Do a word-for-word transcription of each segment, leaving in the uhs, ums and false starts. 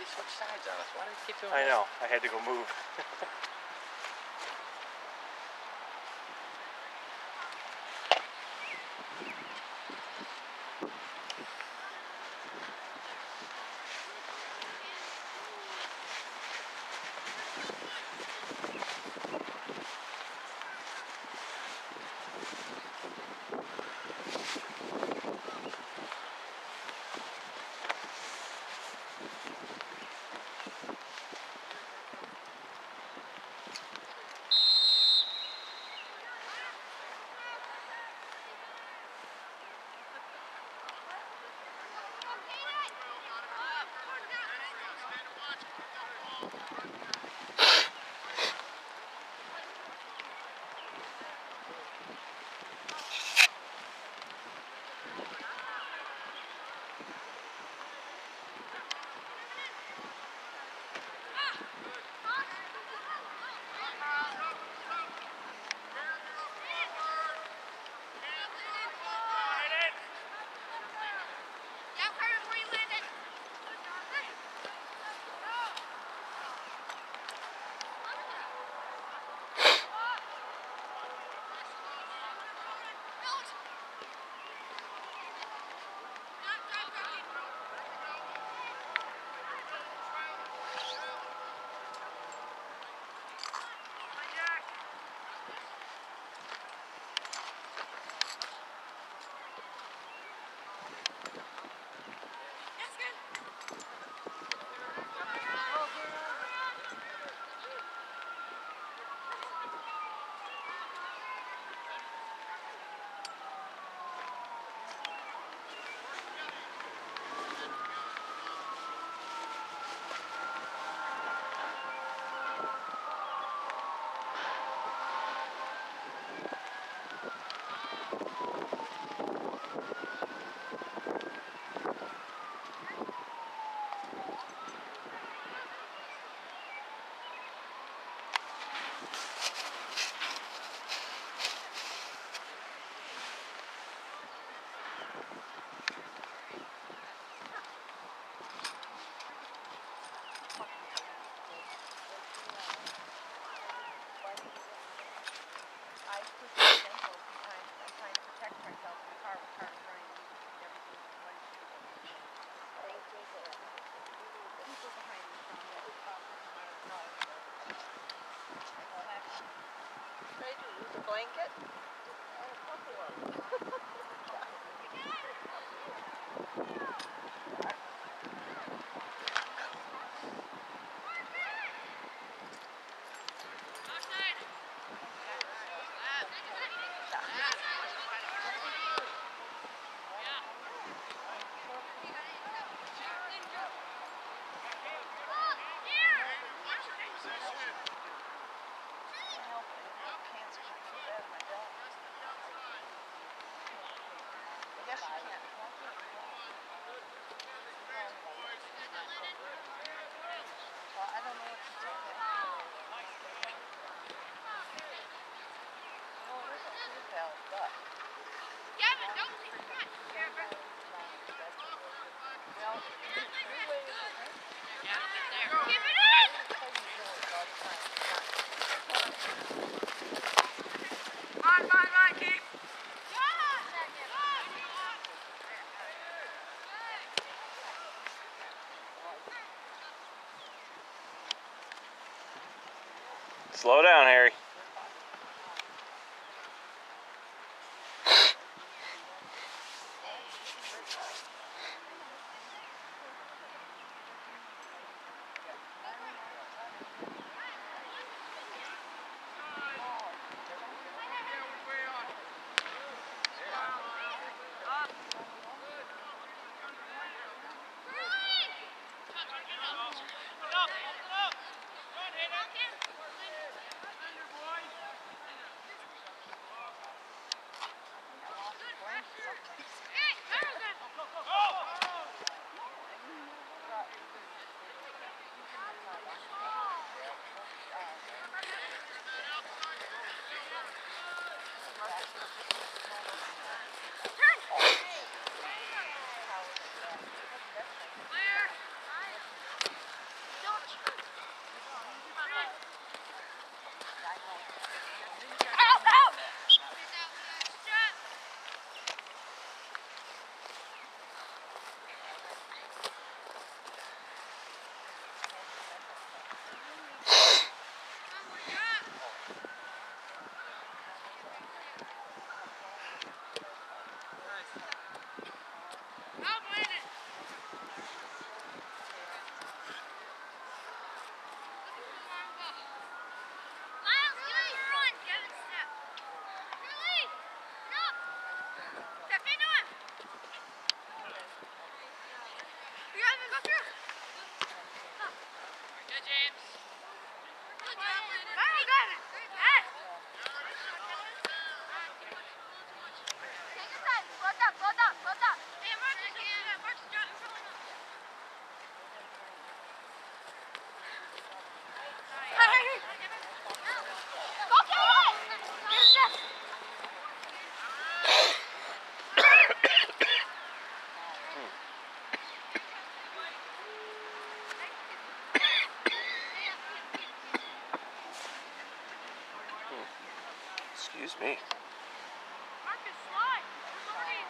they switch sides on us? Why do they keep doing I that? know. I had to go move. Blanket? Yes, you can. Well, I don't know what to tell you. Oh, there's a food bell, but. Yeah, but don't leave it. Well, new way is it? Yeah, there. Keep it in! Come on, come on, come on, keep. Slow down, Harry. Excuse me. Marcus, slide. We're already.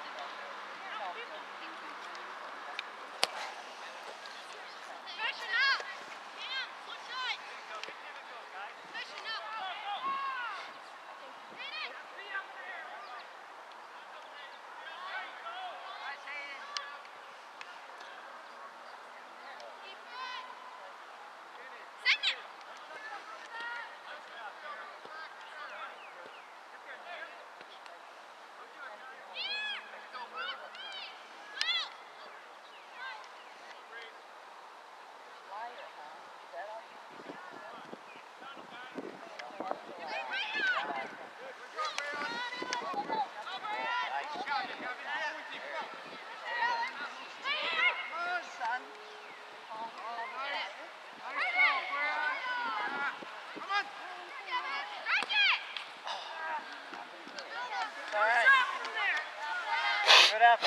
Freshen up. Cam, switch sides. Freshen up. Hit it. Send it. Good effort.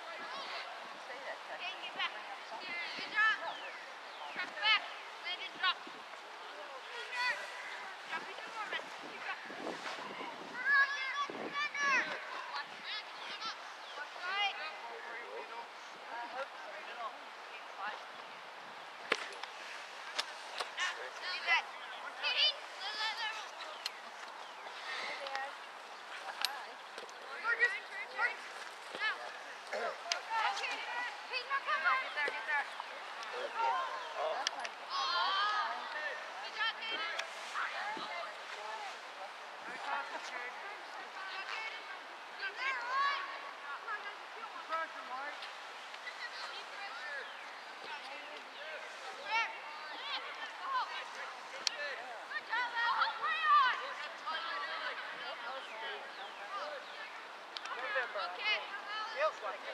Feels like it.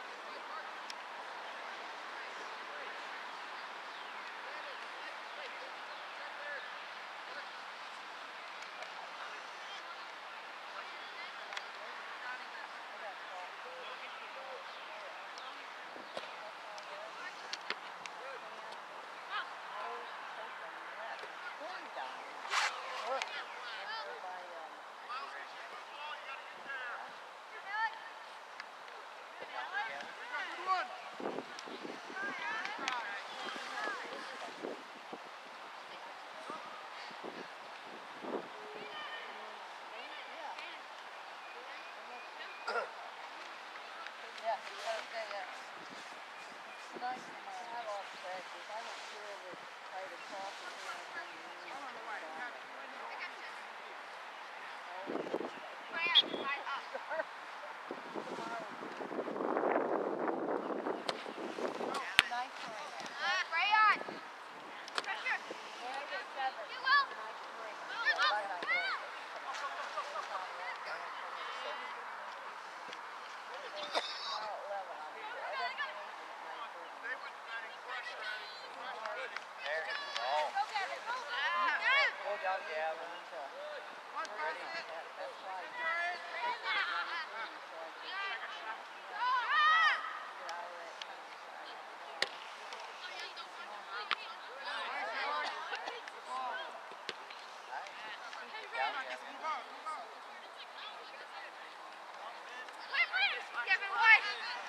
Kevin White!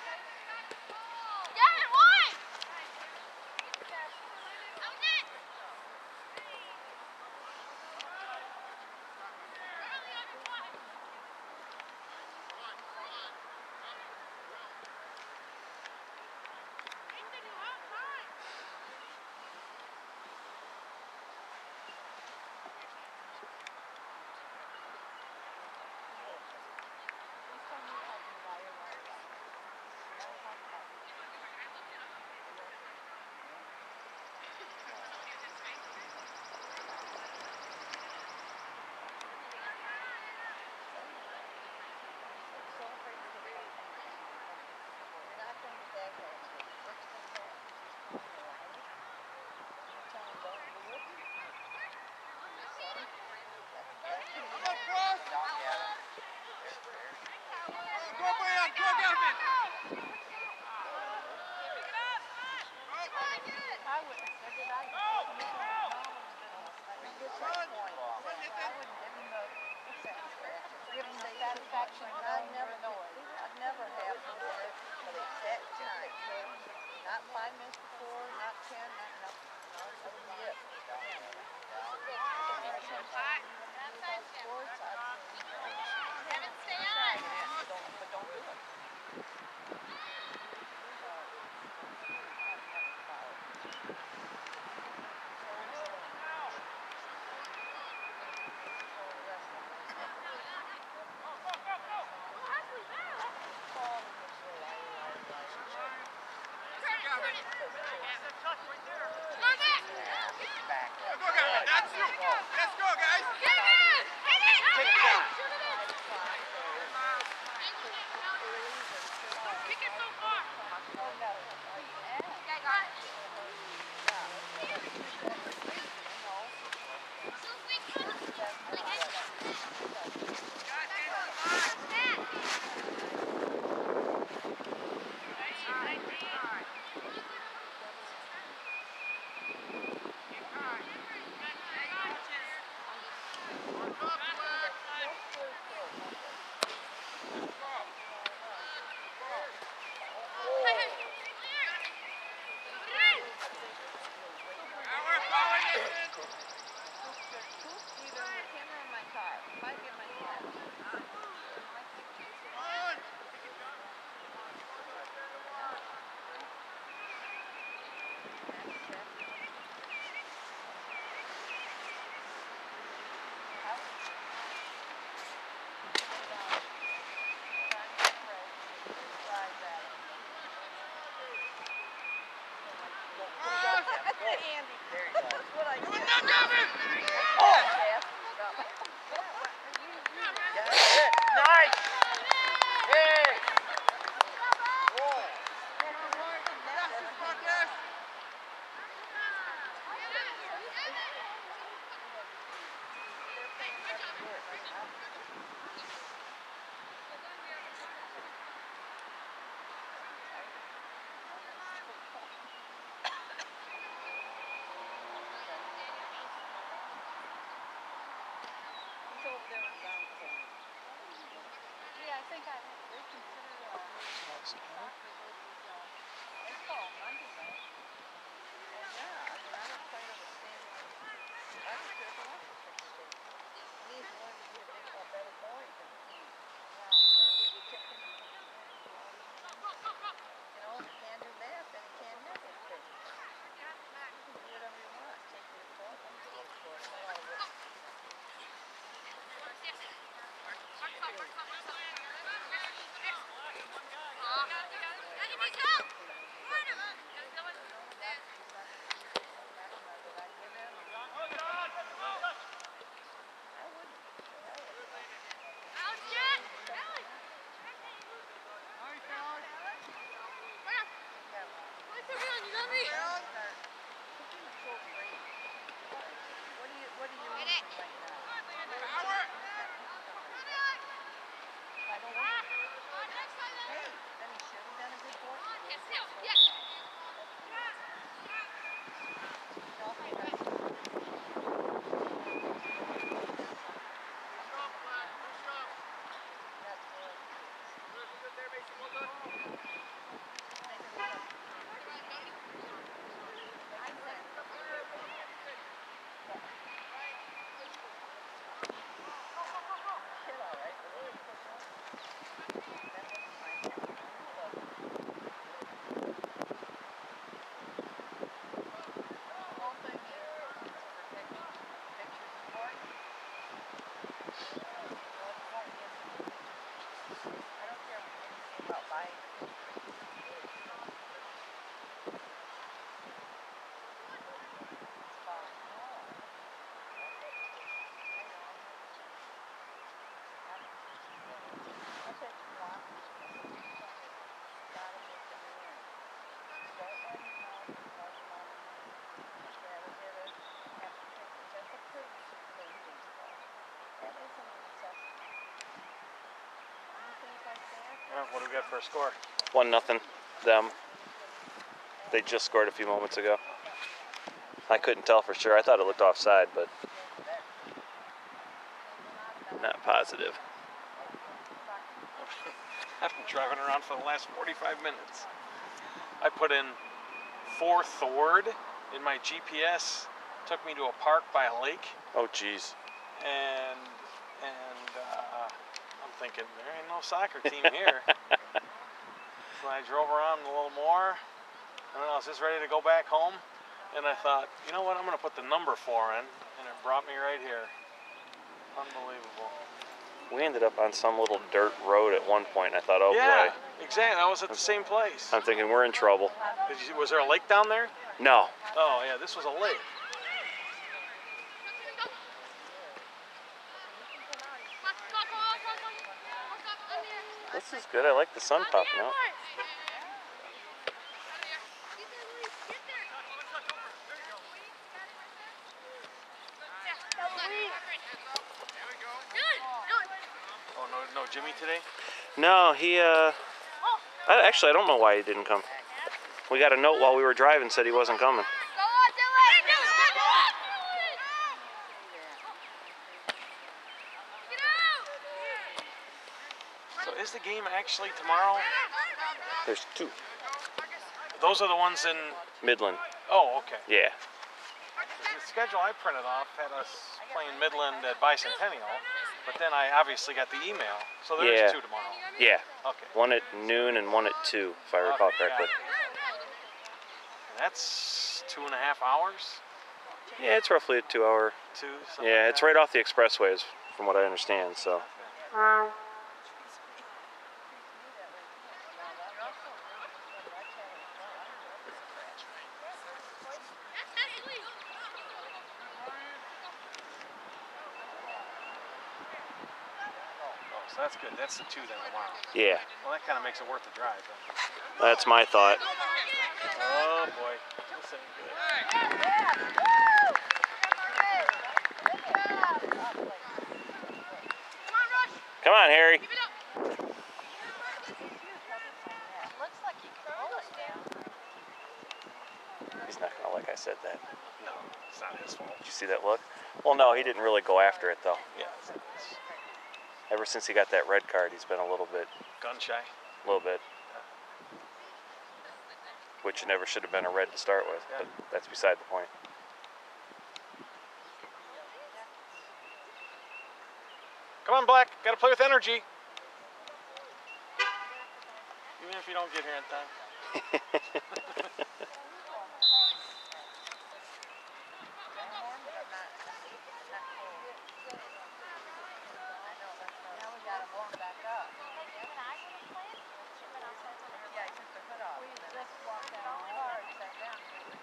Kevin White! That was it! give them the satisfaction. I'd never, I'd never have them there for the exact time. Not five minutes before, not ten, not nothing. That would be it. Sports, I'd Kevin, stay on. don't, but don't do it. Let's go, guys! Take it down. Kick it so far. Okay, got it. Andy. There you go. That's what I did. Oh! Nice! Hey! Yeah, I think I they consider uh, they call Monday night. Oh yeah, I mean I was part of a family. I was there for lunch for six days. And he's wanted to be a big a better boy than me. Well, he kept him. You know, if you can't do that, then you can't have it. You can do whatever you want. Take your court, I'm going to court. I don't know what. Well, what do we got for a score? One nothing. Them. They just scored a few moments ago. I couldn't tell for sure. I thought it looked offside, but not positive. I've been driving around for the last forty-five minutes. I put in Fourth Ward in my G P S. Took me to a park by a lake, Oh, geez. and and uh, I'm thinking there ain't no soccer team here. So I drove around a little more, and then I was just ready to go back home. And I thought, you know what? I'm gonna put the number four in, and it brought me right here. Unbelievable. We ended up on some little dirt road at one point. I thought, oh Yeah, boy. exactly. I was at the same place. I'm thinking we're in trouble. Did you, was there a lake down there? No. Oh yeah, this was a lake. This is good. I like the sun popping out. Oh no, no Jimmy today? No, he, uh... I, actually, I don't know why he didn't come. We got a note while we were driving said he wasn't coming. So is the game actually tomorrow? There's two. Those are the ones in... Midland. Oh, okay. Yeah. The schedule I printed off had us playing Midland at Bicentennial, but then I obviously got the email. So there's Yeah. two tomorrow. Yeah. Okay. One at noon and one at two, if I recall Okay, correctly. yeah. That's two and a half hours? Yeah, it's roughly a two hour. Two? something Yeah, like it's that? right off the expressways, from what I understand, so. Oh, so that's good. That's the two then tomorrow. Yeah, Well, that kind of makes it worth the drive then. that's my thought. Oh boy, this ain't good. Come on, Harry. Looks like you can roll it down. He's not gonna like I said that. No, it's not his fault. Did you see that look? Well, no, he didn't really go after it, though. Yeah, it's, it's Ever since he got that red card, he's been a little bit, gun shy. a little bit. Which never should have been a red to start with, but that's beside the point. Come on, Black. Got to play with energy. Even if you don't get here in time. Now we got to warm back up. Yeah, he took the hood off. We just walked out of the car and sat down.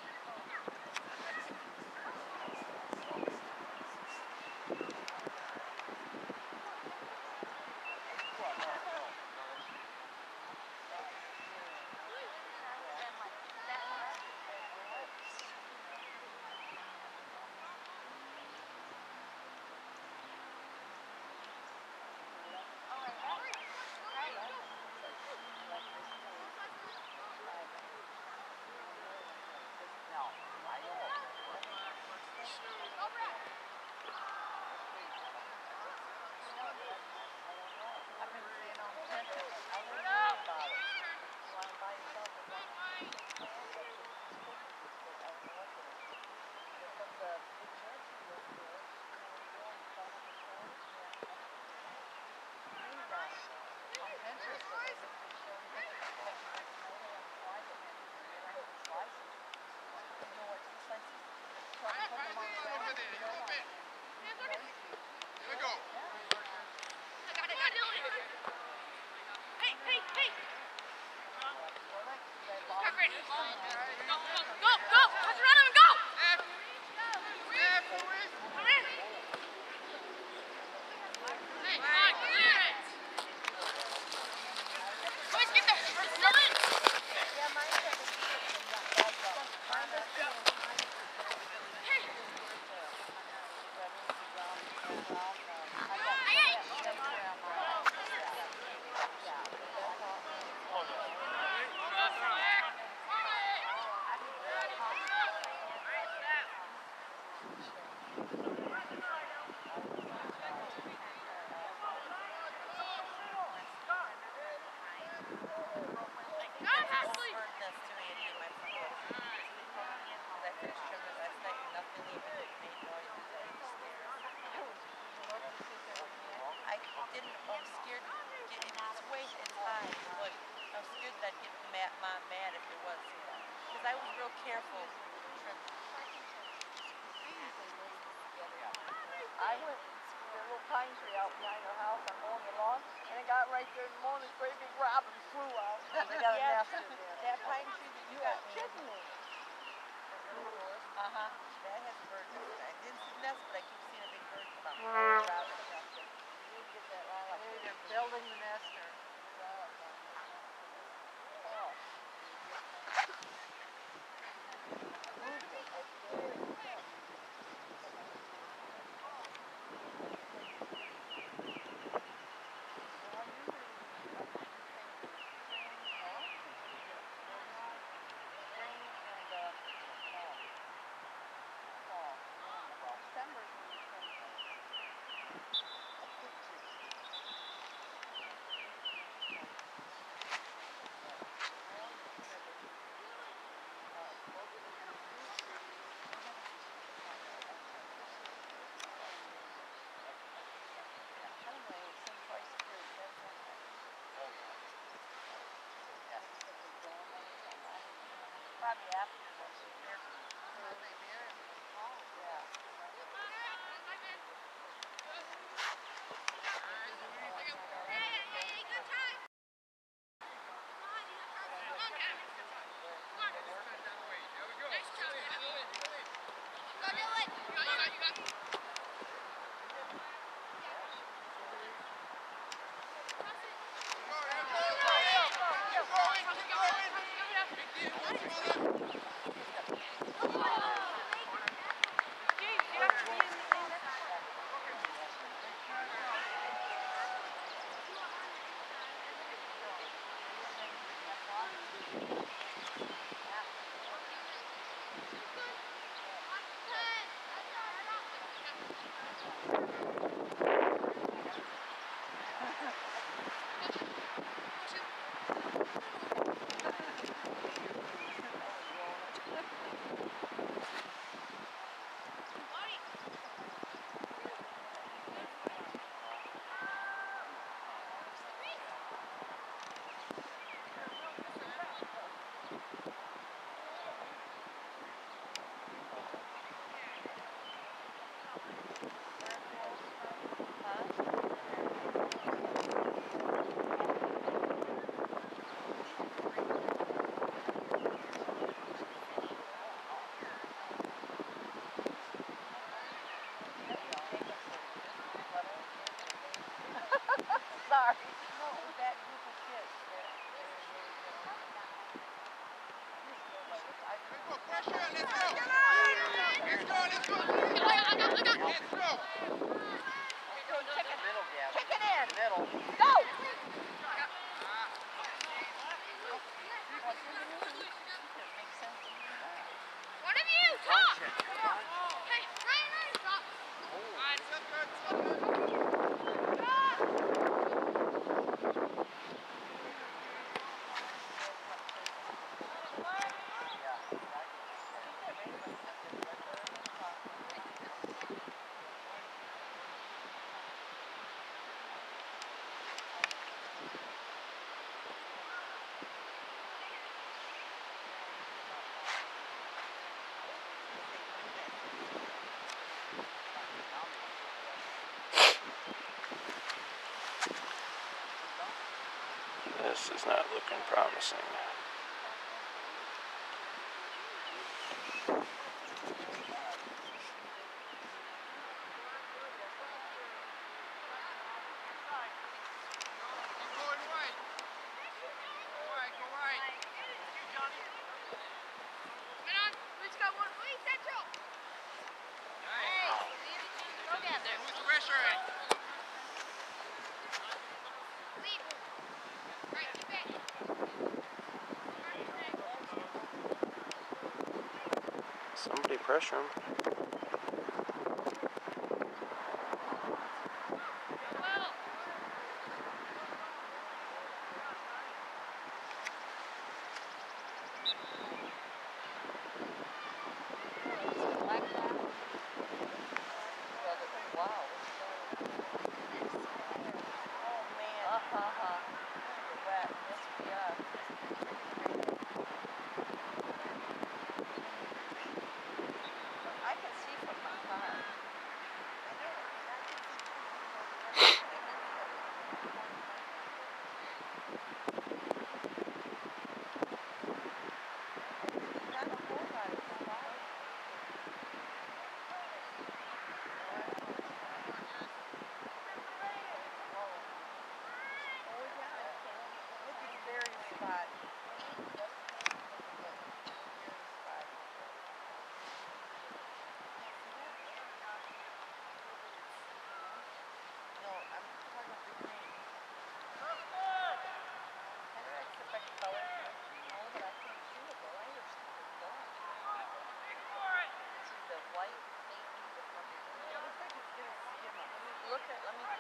I've been seeing on Pinterest. I wouldn't know about it. You want to buy yourself a book? From the big mansion look good. On Pinterest, it was showing pictures of what you make tomato and fry it and bring the slices. You know what two slices? Try to put them on the ground. You know what? Here we go. I got it, got it. Hey, hey, hey. Cover it. Go, go, go. Touch around him and go. Come in. Hey, come on, clear it. Boys, get there. Still in. Yeah, mine said it's mine does too. Hey. I got steaks around my house. mad, mom mad if there was, because I was real careful. I went to the little pine tree out behind our house. I'm mowing the lawn, and it got right there in the morning. This great big robin flew out. They got a Yeah, nest in there. that pine tree that you got chicken in it. Uh huh. That has a bird nest. I didn't see the nest, but I keep seeing a big bird come out. Robin nest. You need to get that lilac. Maybe they're building the nest or. Oh. Probably after this year. Yeah. Sorry. No, it was that group of kids. They're, they're really good. Let's go, pressure, let's go. Let's go, let's go. Let's go. Chicken. Middle, Gavin. Chicken in. Middle. Go! One of you, talk! Hey, Ryan, Ryan, stop! This is not looking promising. Keep going wide. Go wide, go wide. Come on, let's go one. Wait, central! Hey, go get there. Who's pressuring? Leave. Right, get back. Somebody pressure him. Well. Wow. Oh man. Uh huh. Wet. Yes, we are.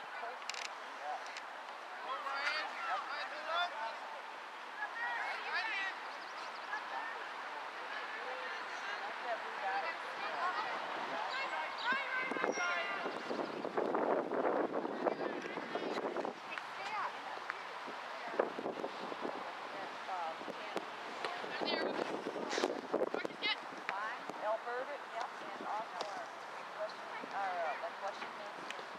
Alberta, yep, and also our Washington, our, uh, like Washington.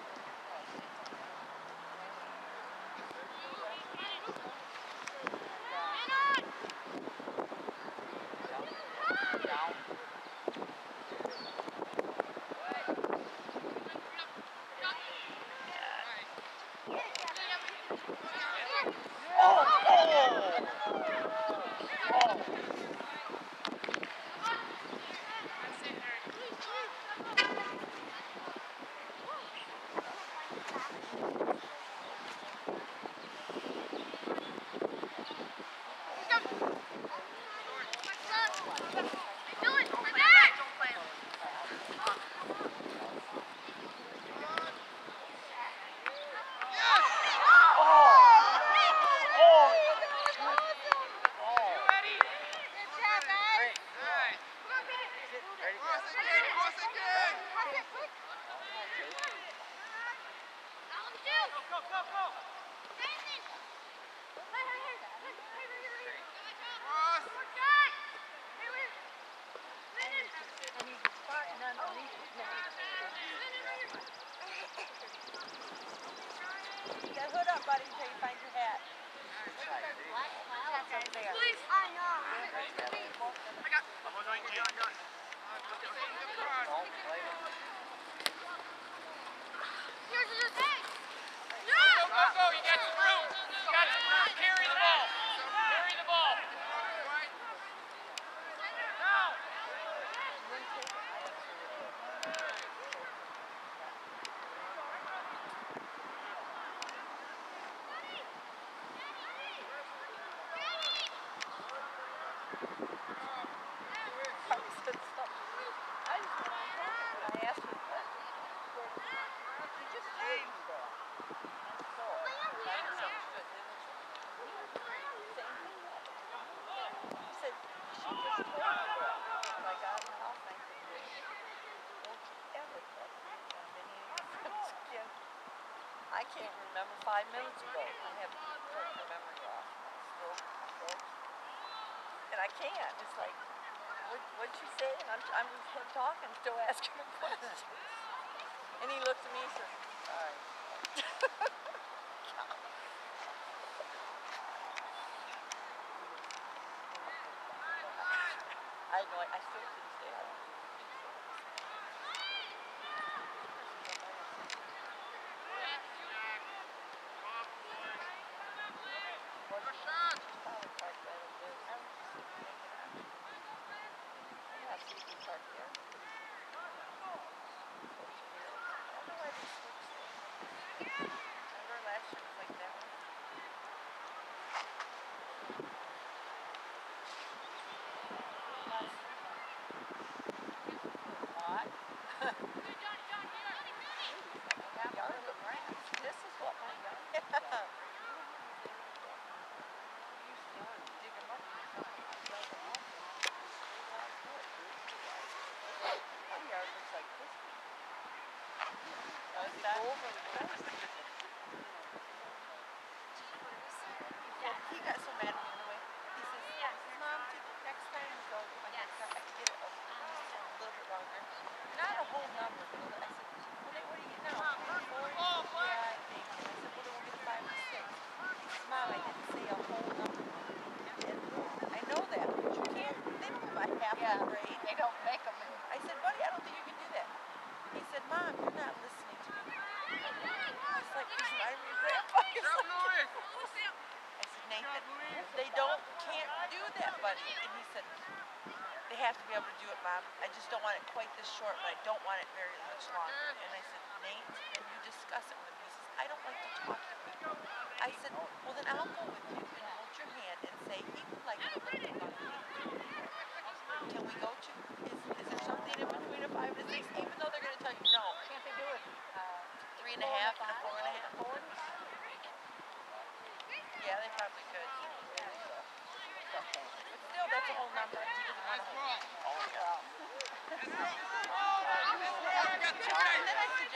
Get hood up, buddy, until you find your hat. Please. I know. I got. Here's your thing. Yeah. Go, go, you got some room. You got some room. Carry the ball. Carry the ball. Now. I can't remember five minutes ago. I have short memory loss. Stroke, stroke. And I can't. It's like, what, what'd she say? And I'm, I'm just talking, still asking her questions. And he looks at me and says, all right. I know, I still to this day, I don't do He got so mad at me anyway. He says, Mom, next time you go, if I get I can get it a little bit longer. Not a whole number, but I said, well, then what do you get now? Four? Yeah, I think. And I said, well, then we'll get five or six. He says, Mom, I didn't say a whole number. And I know that, but you can't. They don't have a half yeah, grade. They don't make them. I said, buddy, I don't think you can do that. He said, Mom, you're not listening to me. I was like, he's not even your grandpa. He's like, I said, Nathan, they don't, can't do that, buddy. And he said, they have to be able to do it, Mom. I just don't want it quite this short, but I don't want it very much longer. And I said, Nate, and you discuss it with him. He says, I don't like to talk to people. I said, well, then I'll go with you and hold your hand and say, he would like to look at me. Can we go to, is, is there something in between a five and a six? Even though they're going to tell you no. Can't they do it? Uh, Three and a half and a four and a half.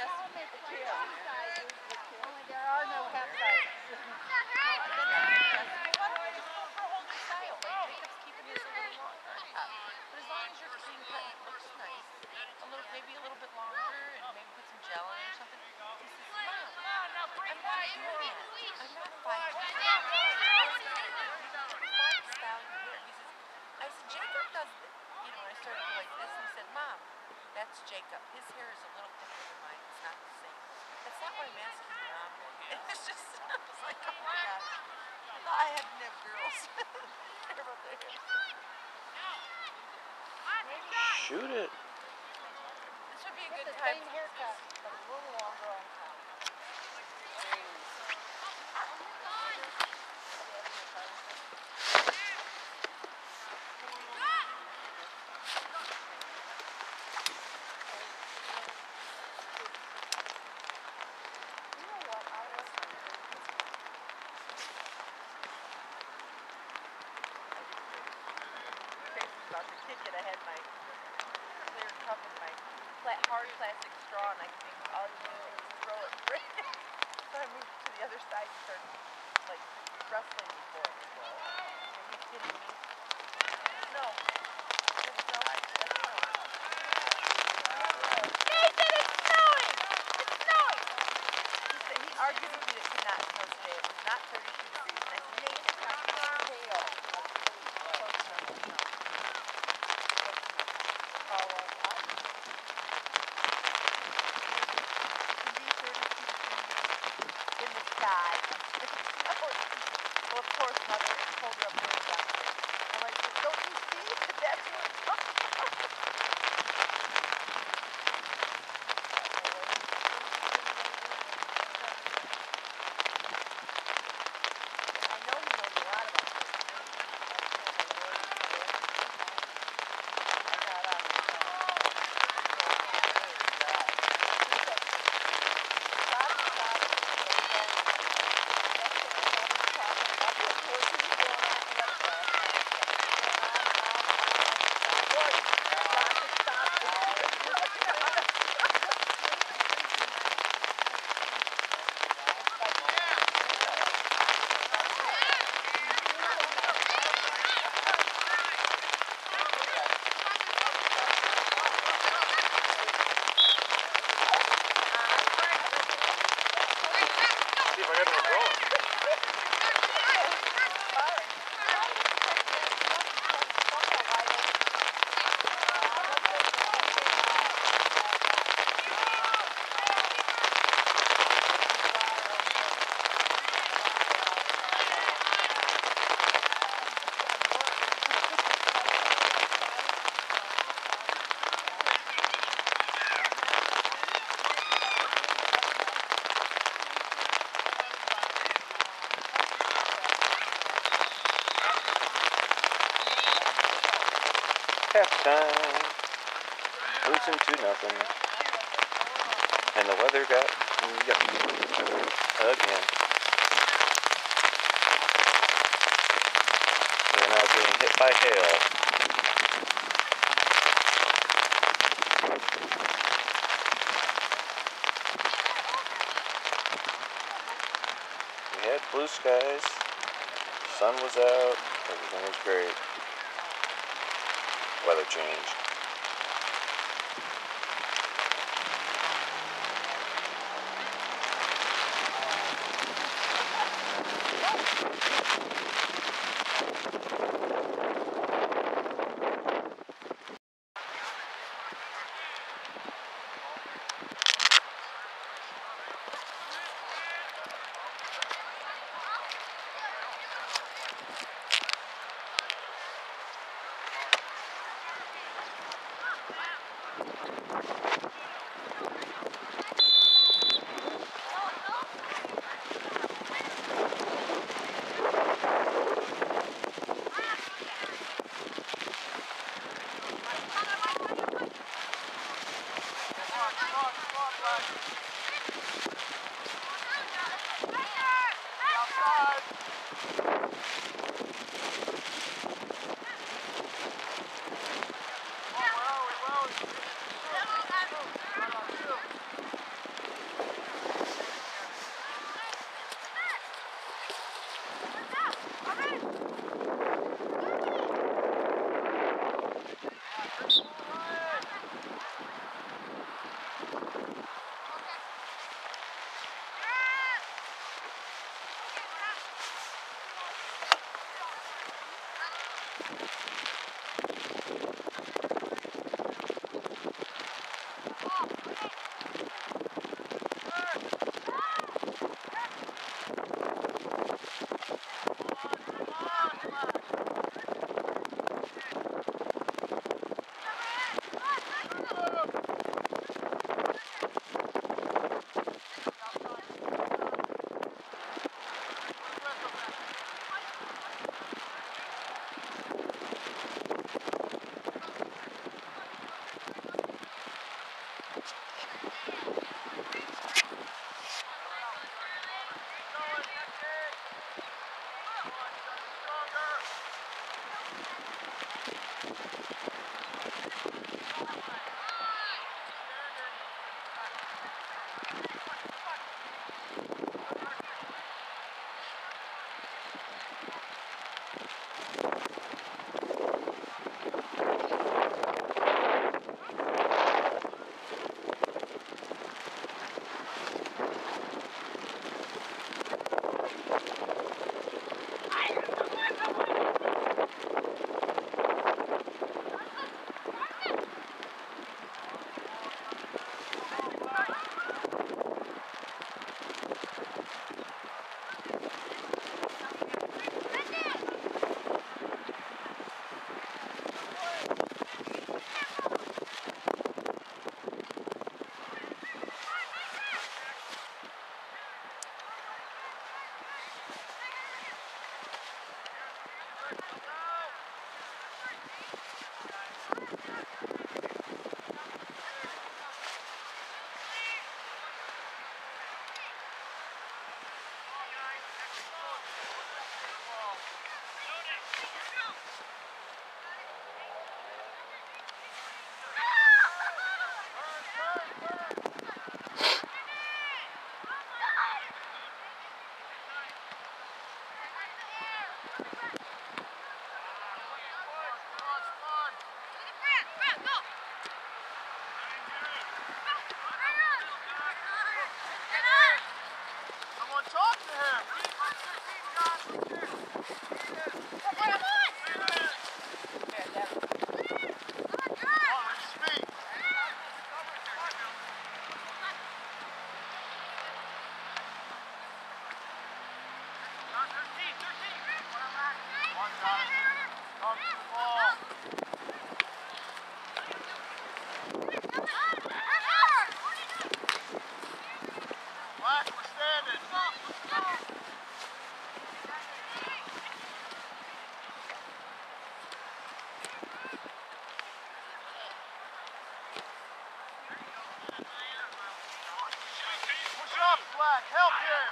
just the two sizes. Only there are no half sizes. Well, then I asked, well, why don't we just go for a whole new style? Like Jacob's keeping his a little longer on top. But as long as your clean cut looks nice, a little, maybe a little bit longer, and maybe put some gel in it or something. He says, Mom, I'm not doing that. I'm not fighting. Find style your hair. He says, I said, Jacob does this. You know, I started going like this, and he said, Mom, that's Jacob. His hair is a little thicker than mine. It's not the same. That's not why I'm asking you, Mom. It's just, I was like, oh my gosh. I thought I had to have girls. Terrible hair. Shoot it. This would be a It's good the time. same haircut, but a little longer on top. You know what? I was Tracy's about to kick it. I had my clear cup and my flat, hard plastic straw, and I think all you do is throw it right. So I moved to the other side and started like wrestling before it would go. And he's kidding me. No. That's no. That's no. Nathan, it's snowing! It's snowing! He said he argued with me that it could not snow today. It was not thirty-two degrees. And I said, Nathan, it's not hail. Close enough. No. Oh, well, I can be thirty-two degrees in the sky. Well, of course, Mother pulled her up there and down there. I'm like, don't you see that that's what it's talking about? I know he knows a lot about this. I got on the See if I got any rolling. Halftime. Losing two nothing. And the weather got yucky again. We're now getting hit by hail. We had blue skies. Sun was out. Everything was great. Weather changed. Slack, help here.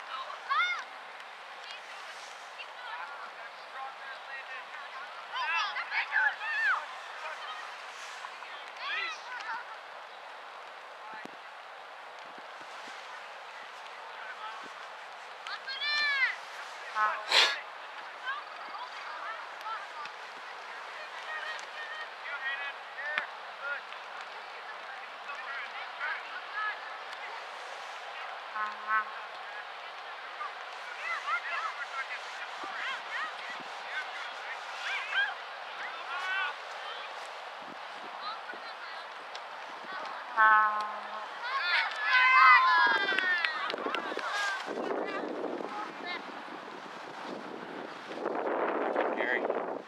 Gary.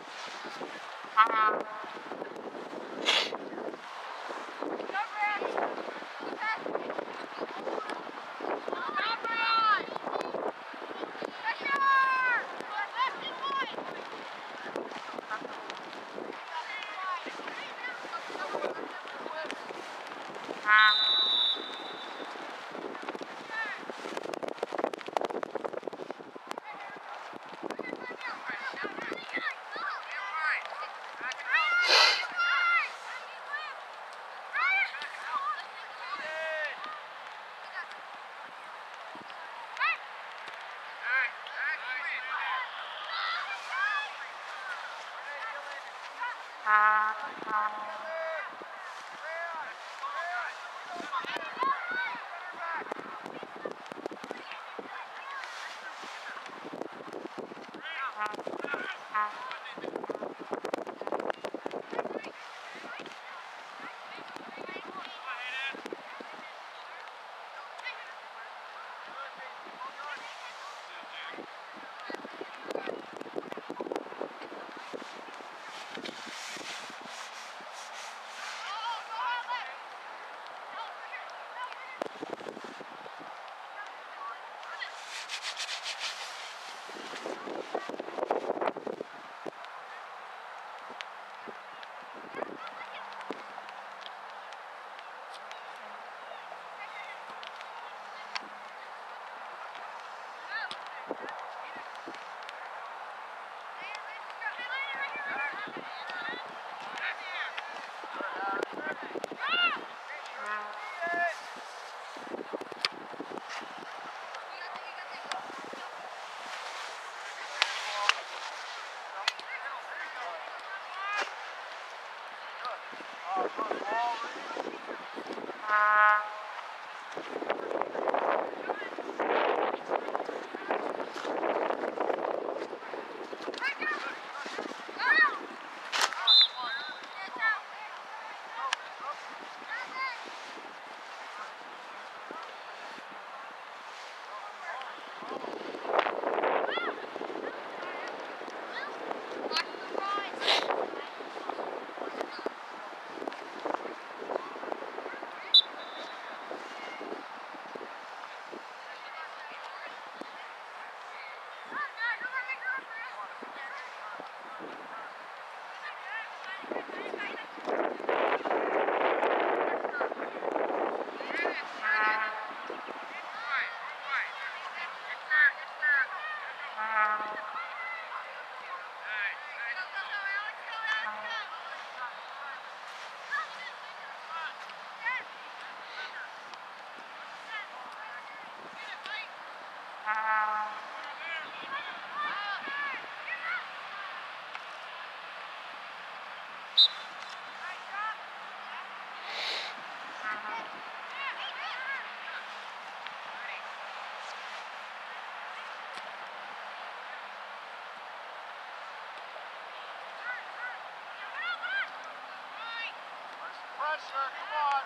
Pressure, come on.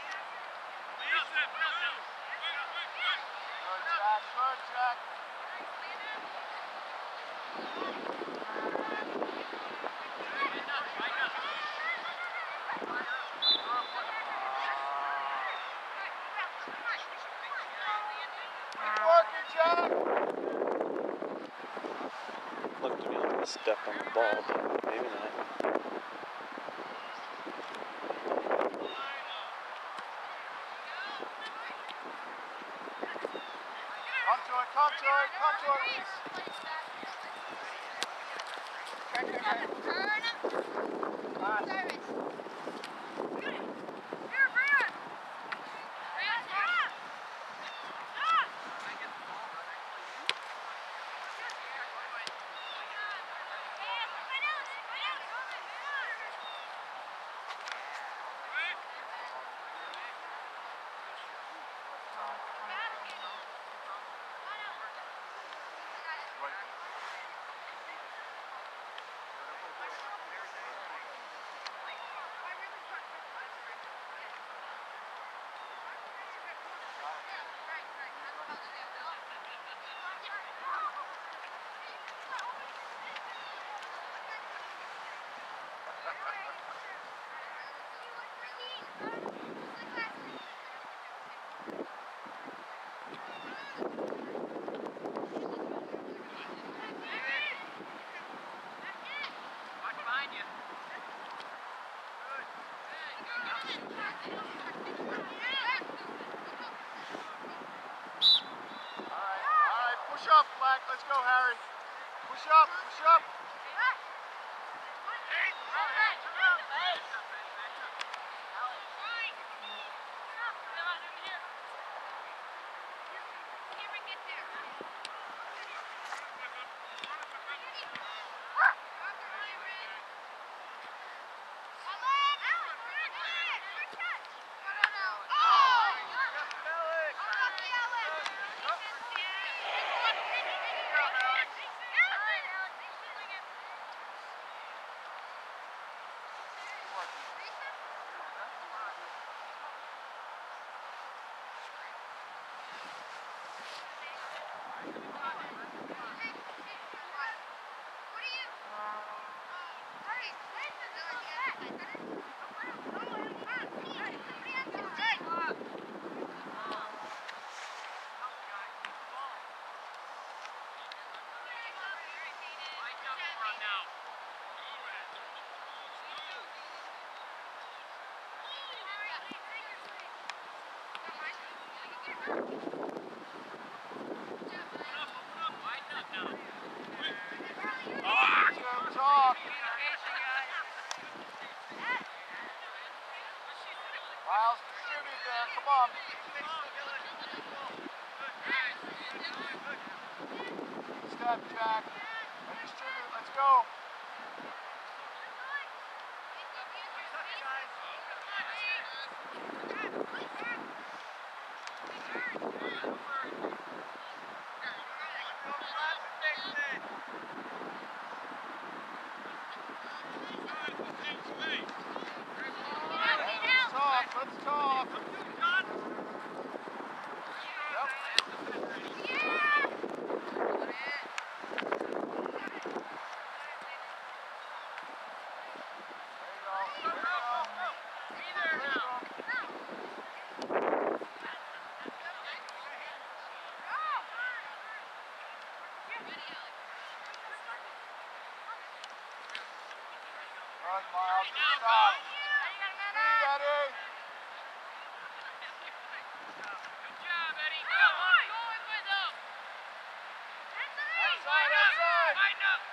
Good, Jack, good, Jack. Keep working, Jack. Looked to me like a step on the ball, but maybe not. come to it, come to it. Watch behind you. Alright, alright, push up, Black. Let's go, Harry. Push up, push up. Talk. Miles, distribute there. Come on. Step, Jack. And distribute. Let's go. Let's talk. Let's talk. Run, Miles. Good stop. Speed, Eddie. Good job, Eddie. Go on. Go with them. Outside, outside. Tighten up.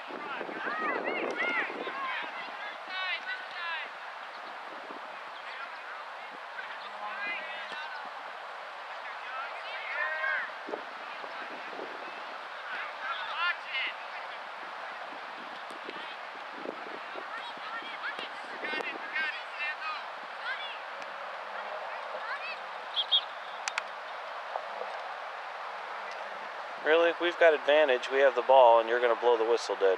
Really? We've got advantage. We have the ball, and you're going to blow the whistle dead.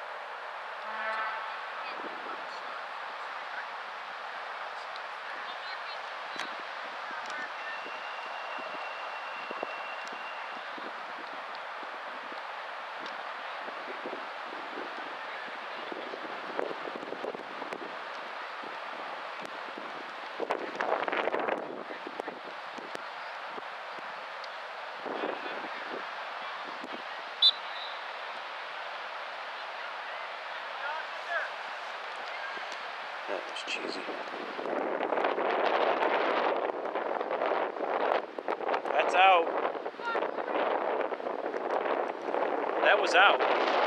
That was cheesy. That's out. That was out.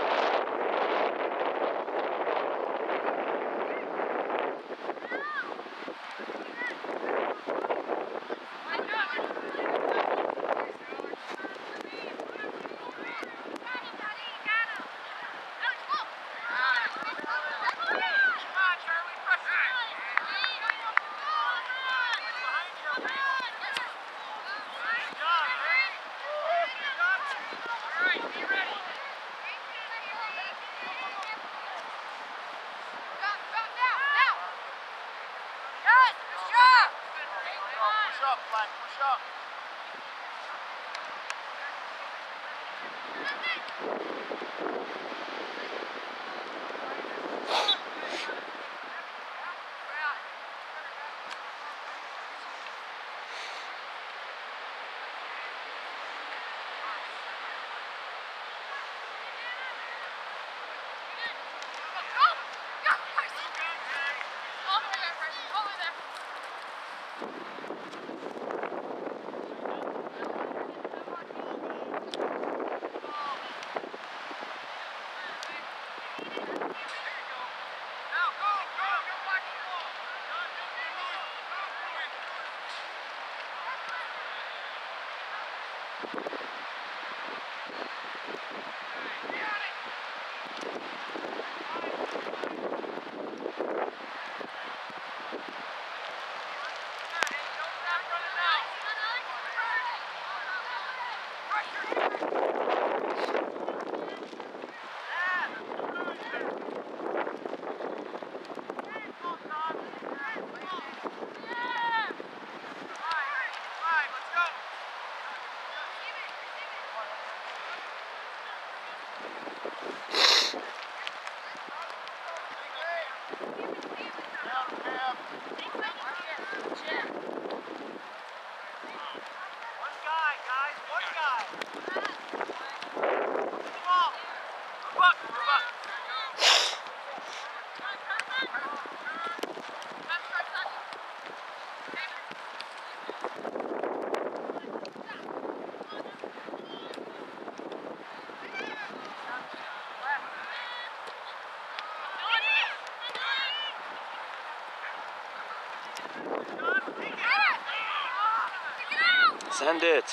Push up, Black, push up. Send it.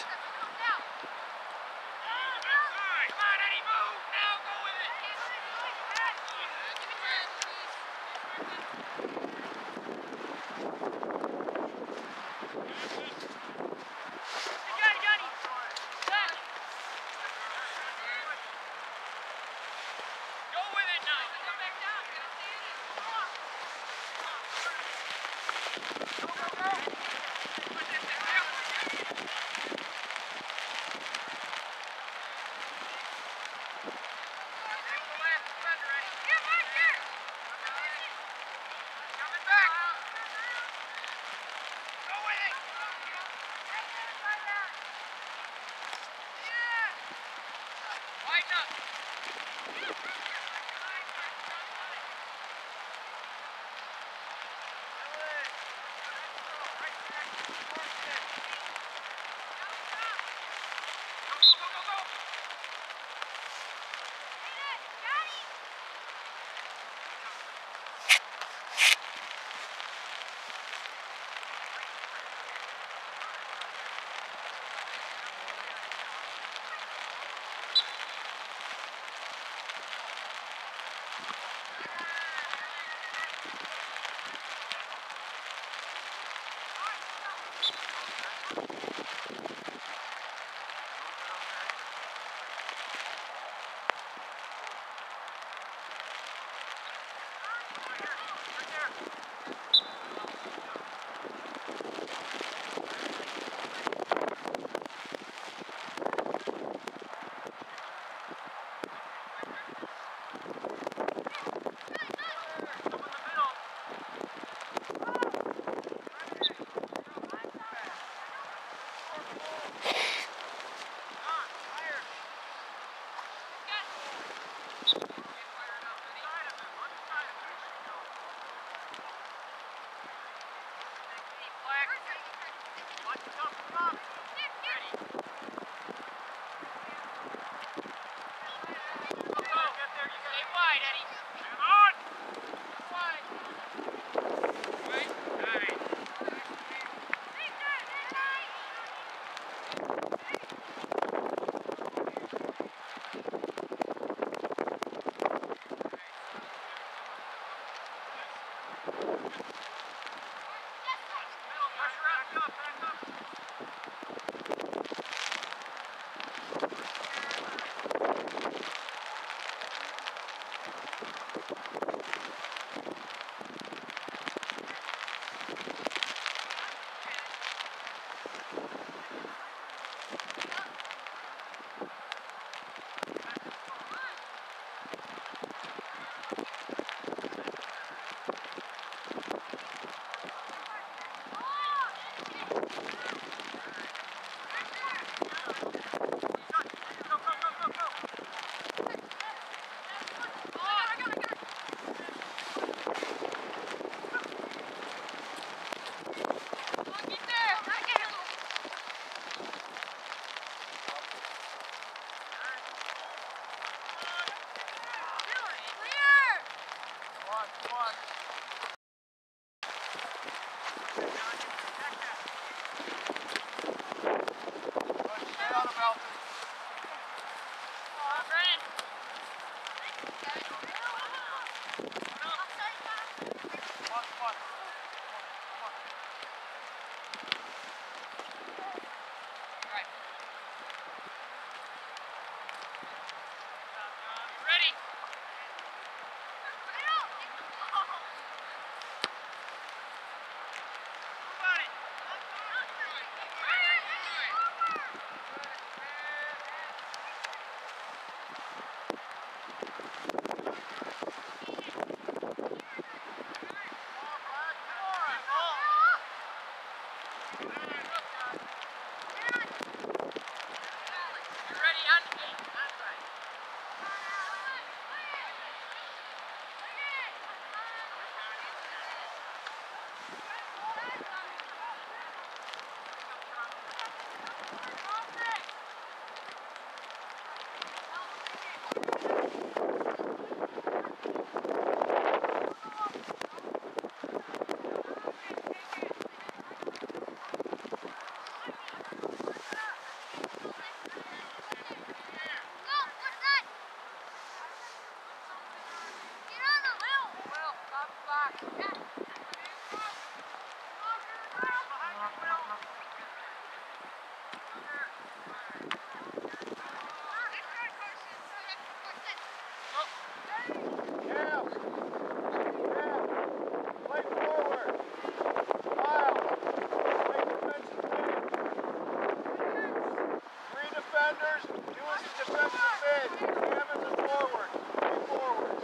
Rangers, do us a defensive mid. Evans is forward. Three forwards.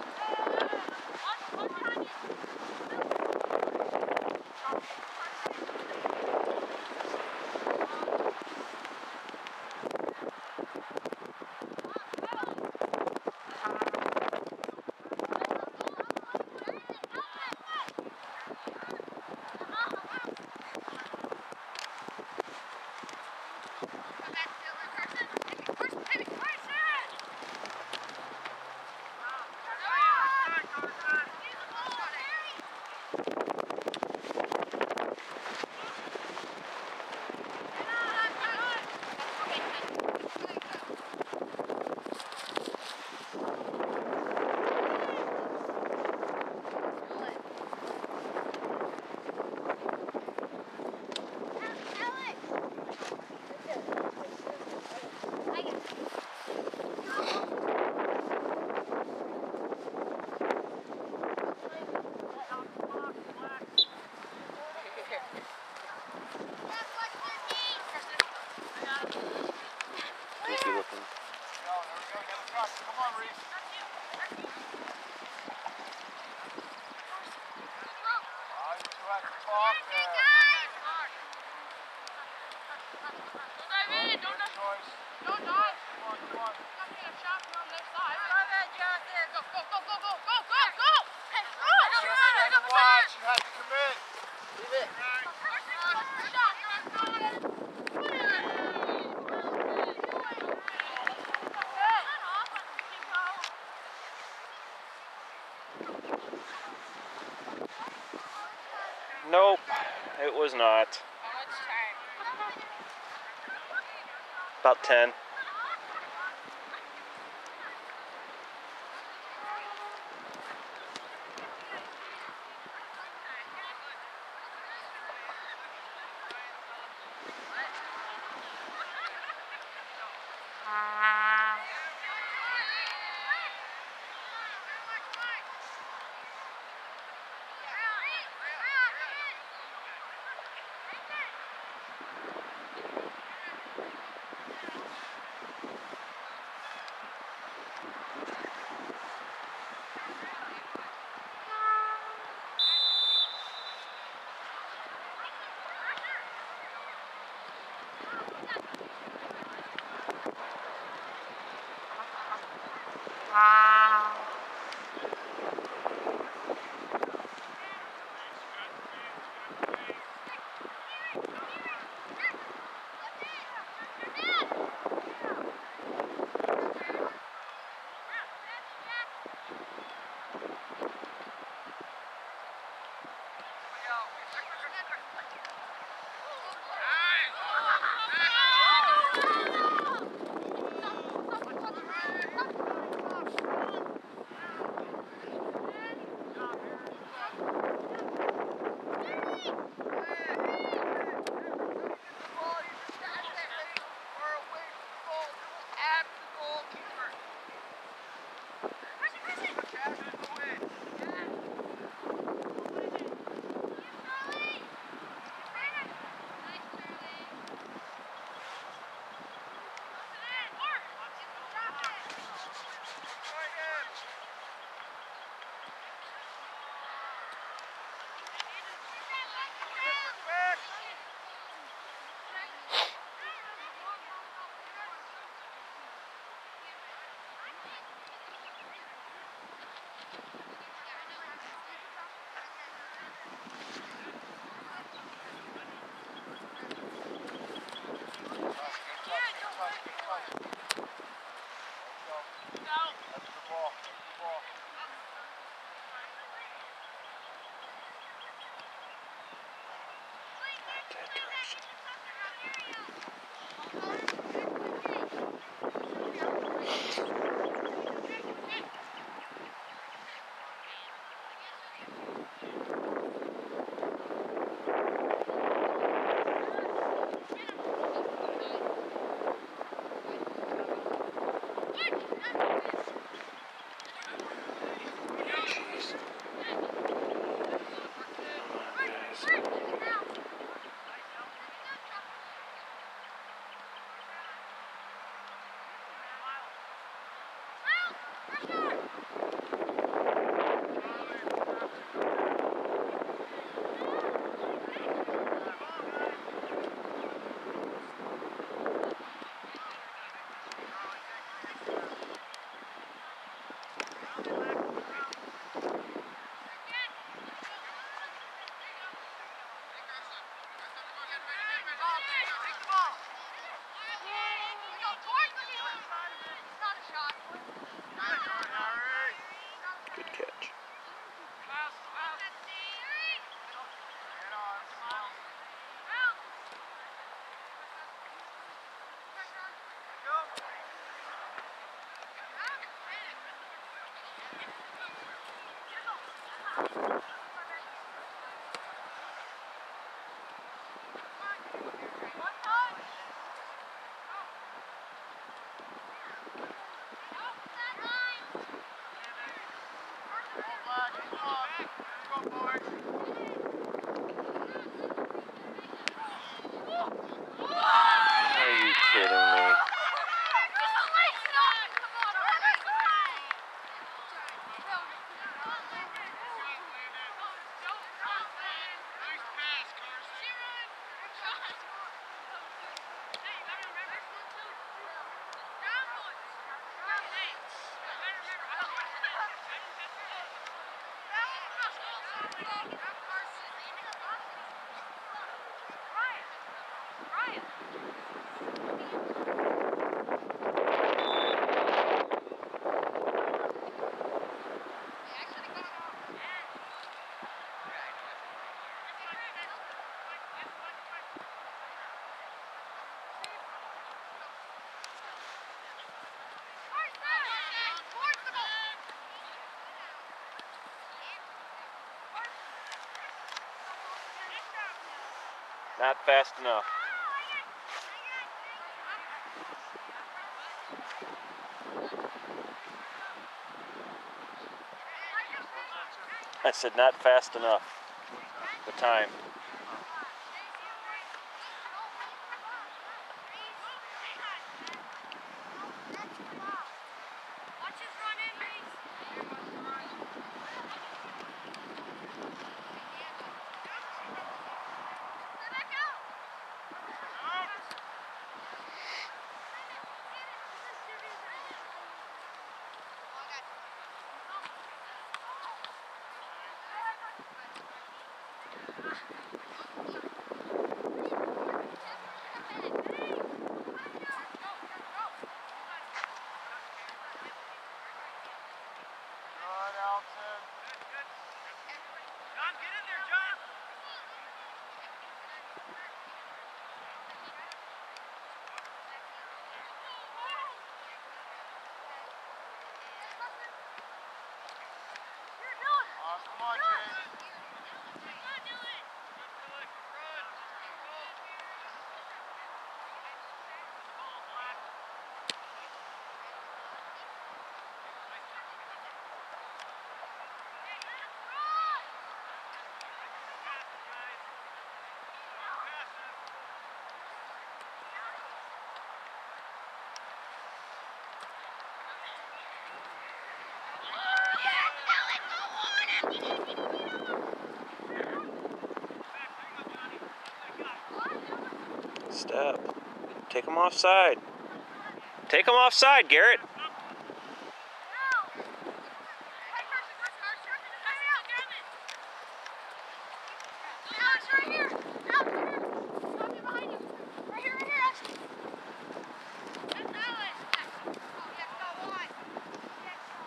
Goofy looking. Come on, Reese. Oh, you two have to talk there. Good choice. Don't dive. Come on, come on. I'm getting a shot from their side. Go ahead, Jonathan. Go, go, go, go, go, go, go, go! Hey, run! You have to watch. You have to commit. Leave it. Nope, it was not. About ten. Not fast enough. I said not fast enough. The time. Watch us run in, Reese. Good, Elton. John, get in there, John. Awesome. Come on, Chase. Step. Take him offside. Take him offside, Garrett. Right here. Out here. Stop you behind him. Right here, right here, Ashley. That's Alex. Oh, yes, go on. Yes, go.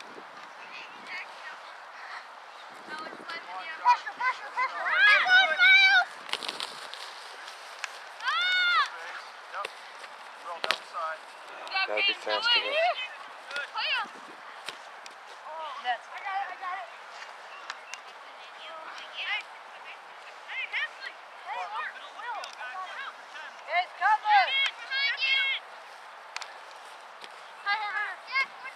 Alex, let me down. Pressure, pressure, pressure. Come on, Miles. Ah! Yep. Roll down the side. Gotta be faster than Play him. Oh, that's. I got it, I got it. Hey, Hesley. Hey, Mark. Will. It's coming. Hi, hi, hi.